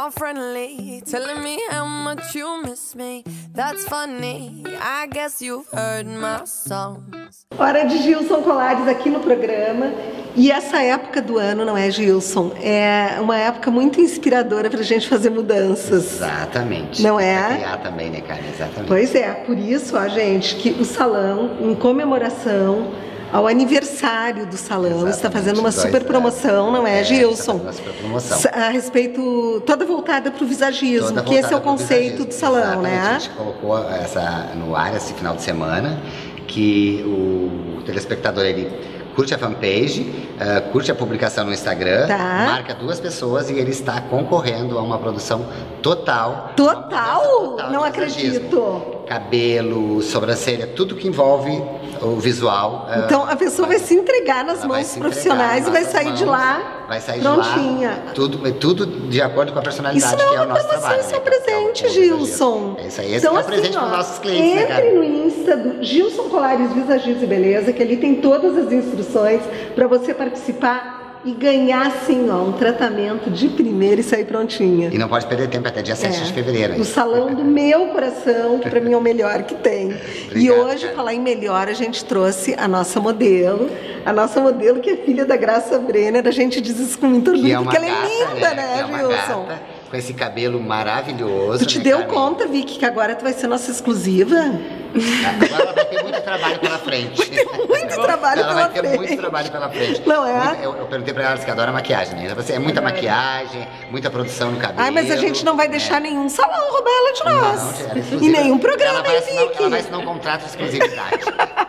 all friendly, telling me how much you miss me. That's funny, I guess you've heard my songs. Hora de Gilson Colares aqui no programa. E essa época do ano, não é, Gilson? É uma época muito inspiradora pra gente fazer mudanças. Exatamente. Não é? Pra criar também, né, Carmen? Exatamente. Pois é, por isso, ó, gente, que o salão, em comemoração ao aniversário do salão, está fazendo uma super promoção, não é, Gilson? Uma super promoção. A respeito, toda voltada para o visagismo, que esse é o conceito do salão, exatamente. né? A gente colocou essa no ar esse final de semana, que o telespectador, ele curte a fanpage, curte a publicação no Instagram, marca 2 pessoas e ele está concorrendo a uma produção total. Total? Não acredito. Cabelo, sobrancelha, tudo que envolve o visual. Então a pessoa vai se entregar nas mãos profissionais e vai sair de lá prontinha. Tudo de acordo com a personalidade, que é o nosso trabalho. Isso é um presente, Gilson. É isso aí, esse é o presente para os nossos clientes, né, cara? Entre no Insta do Gilson Colares Visagismo e Beleza, que ali tem todas as instruções para você participar e ganhar, assim, ó, um tratamento de primeira e sair prontinha. E não pode perder tempo, até dia 7 de fevereiro. No salão do meu coração, que pra mim é o melhor que tem. E hoje, falar em melhor, a gente trouxe a nossa modelo que é filha da Graça Brenner. A gente diz isso com muito orgulho, porque ela é linda, né, Gilson? Com esse cabelo maravilhoso. Tu te deu conta, Vicky, que agora tu vai ser nossa exclusiva? Agora ela vai ter muito trabalho pela frente. Vai ter muito trabalho pela frente. Ela vai ter muito trabalho pela frente. Não é? Eu perguntei pra ela que adora maquiagem, né? É muita maquiagem, muita produção no cabelo. Ai, mas a gente não vai deixar nenhum salão roubar ela de nós. E nenhum programa, hein, Vicky? Ela vai assinar um contrato de exclusividade.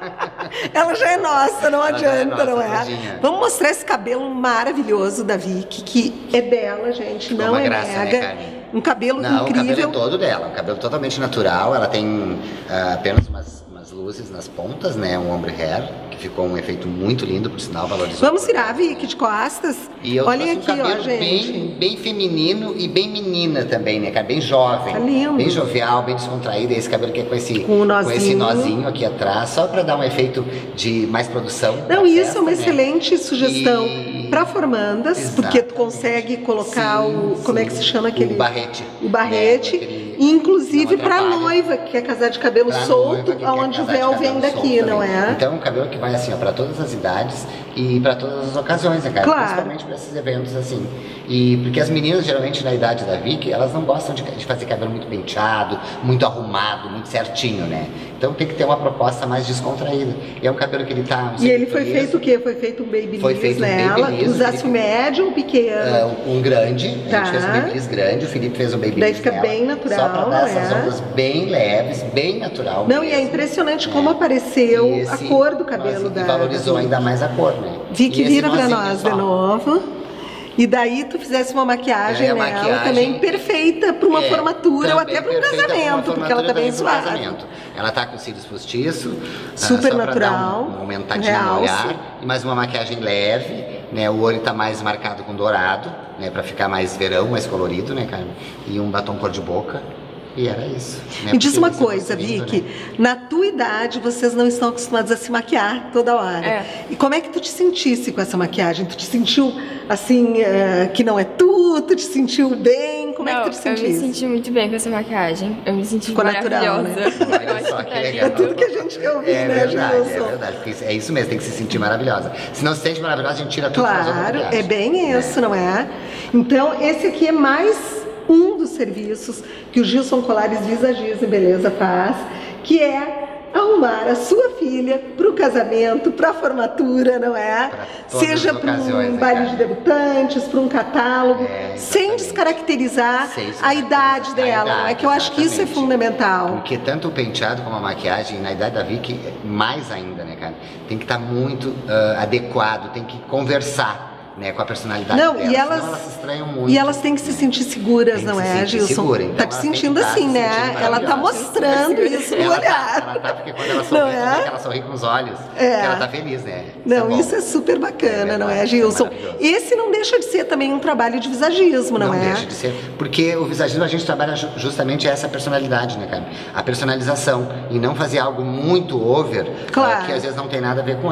Ela já é nossa, não adianta, não é? Vamos mostrar esse cabelo maravilhoso da Vicky, que é dela, gente, não é mega. Um cabelo incrível. O cabelo é todo dela, um cabelo totalmente natural. Ela tem apenas umas luzes nas pontas, né? Um ombre hair, que ficou um efeito muito lindo, por sinal, valorizou. Vamos virar, Vicky, de costas? E eu olhem aqui, ó, gente. Bem feminino e bem menina também, né, cara? Bem jovem. Tá lindo. Bem jovial, bem descontraído. Esse cabelo que é com esse nozinho aqui atrás, só pra dar um efeito de mais produção. Não, isso festa, é uma excelente sugestão para formandas, porque tu consegue colocar como é que se chama aquele? O barrete. O barrete. Inclusive para noiva que quer casar de cabelo solto, onde o véu vem daqui, não é? Então é um cabelo que vai assim, ó, para todas as idades e para todas as ocasiões, né, cara? Claro. Principalmente para esses eventos assim. E porque as meninas, geralmente na idade da Vicky, elas não gostam de fazer cabelo muito penteado, muito arrumado, muito certinho, né? Então tem que ter uma proposta mais descontraída. E é um cabelo que ele tá... E ele foi feito o quê? Foi feito um babyliss nela? Usasse o médio ou o pequeno? Um grande. A gente fez um babyliss grande, o Felipe fez um babyliss. Daí fica bem natural. Só pra dar essas ondas bem leves, bem natural. Não, e é impressionante como apareceu a cor do cabelo dela. E valorizou ainda mais a cor, né? Vicky, vira pra nós de novo. E daí tu fizesse uma maquiagem nela também perfeita para uma formatura ou até para um casamento, porque ela tá bem suave. Ela tá com cílios postiços, super natural, uma aumentadinha no olhar, e mais uma maquiagem leve, né? O olho tá mais marcado com dourado, né? Para ficar mais verão, mais colorido, né, cara? E um batom cor de boca. E era isso. Né? Me diz uma coisa, Vicky, na tua idade vocês não estão acostumados a se maquiar toda hora. E como é que tu te sentisse com essa maquiagem? Tu te sentiu assim, que não é tu te sentiu bem? Como é que tu te sentisse? Eu me senti muito bem com essa maquiagem. Eu me senti maravilhosa. Natural, né? Olha só que legal. É tudo que a gente quer ouvir, né, Gilson? É verdade, porque é isso mesmo, tem que se sentir maravilhosa. Se não se sente maravilhosa, a gente tira tudo. Claro, é bem isso, não é? Então, esse aqui é mais um dos serviços que o Gilson Colares Visagismo e Beleza faz, que é arrumar a sua filha para o casamento, para a formatura, não é? Seja para um baile de debutantes, para um catálogo, sem descaracterizar a idade dela, não é? Que eu acho que isso é fundamental. Porque tanto o penteado como a maquiagem, na idade da Vicky, mais ainda, né, cara? Tem que estar muito adequado, tem que conversar, né, com a personalidade dela, e elas se estranham muito. E elas têm que se sentir seguras, não é, Gilson? Segura, então tá te sentindo assim, né? Ela tá mostrando isso no olhar. Ela tá, porque quando ela sorri, ela sorri com os olhos, ela tá feliz, né? Não, isso é super bacana, não é, Gilson? Esse não deixa de ser também um trabalho de visagismo, não é? Não deixa de ser, porque o visagismo a gente trabalha justamente essa personalidade, né, cara? A personalização, e não fazer algo muito over, que às vezes não tem nada a ver com ela.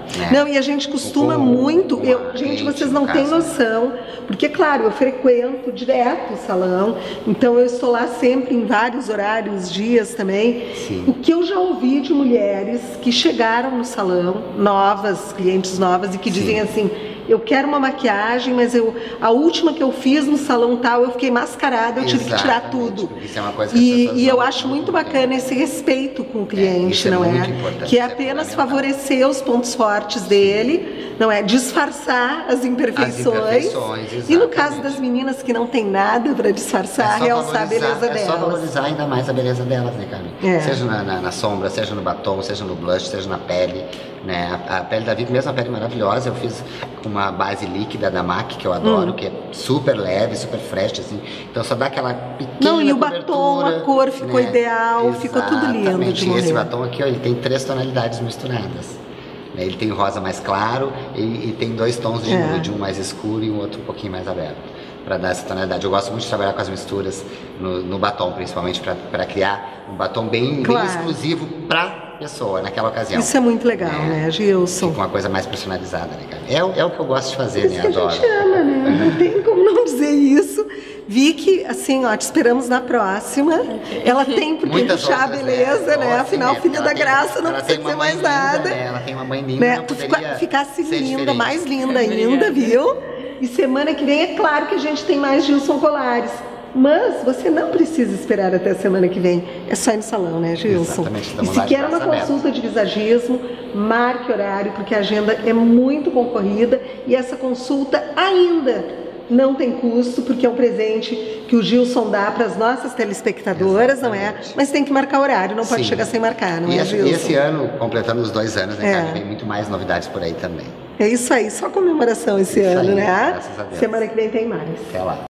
né? Não, e a gente costuma muito, gente, vocês não têm noção, porque claro, eu frequento direto o salão, então eu estou lá sempre em vários horários, dias também. Sim. O que eu já ouvi de mulheres que chegaram no salão, novas, clientes novas, e que dizem assim: eu quero uma maquiagem, mas a última que eu fiz no salão tal, eu fiquei mascarada, eu tive que tirar tudo. Isso é uma coisa que e eu acho muito bacana esse respeito com o cliente, não é? Que é apenas favorecer os pontos fortes dele, não é? Disfarçar as imperfeições. E no caso das meninas que não tem nada para disfarçar, realçar a beleza delas. É só valorizar ainda mais a beleza delas, né, Carmen? Seja na sombra, seja no batom, seja no blush, seja na pele. Né? A pele da Vivi mesmo é uma pele maravilhosa. Eu fiz uma base líquida da MAC, que eu adoro, que é super leve, super fresh, assim. Então só dá aquela pequena Não, e o batom, a cor ficou ideal, ficou tudo lindo de morrer. E esse batom aqui, ó, ele tem 3 tonalidades misturadas. Ele tem rosa mais claro e tem 2 tons de nude, um mais escuro e um outro um pouquinho mais aberto, para dar essa tonalidade. Eu gosto muito de trabalhar com as misturas no batom, principalmente para criar um batom bem exclusivo para pessoa naquela ocasião. Isso é muito legal, né, Gilson? Fica uma coisa mais personalizada, né, cara? É o que eu gosto de fazer, né? Adoro. A gente ama, né? Não tem como não dizer isso. Vicky, assim, ó, te esperamos na próxima. Ela tem por que puxar a beleza, né? Afinal, filha da graça, não precisa dizer mais nada. Ela tem uma mãe linda, né? Tu ficasse linda, mais linda ainda, viu? E semana que vem, é claro que a gente tem mais Gilson Colares. Mas você não precisa esperar até a semana que vem. É só ir no salão, né, Gilson? Exatamente. E se quer uma consulta de visagismo, marque horário, porque a agenda é muito concorrida e essa consulta ainda não tem custo, porque é um presente que o Gilson dá para as nossas telespectadoras, não é? Mas tem que marcar horário, não pode chegar sem marcar, não é, Gilson? E esse ano, completando os 2 anos, né, cara, vem muito mais novidades por aí também. É isso aí, só comemoração esse ano, né? Graças a Deus. Semana que vem tem mais. Até lá.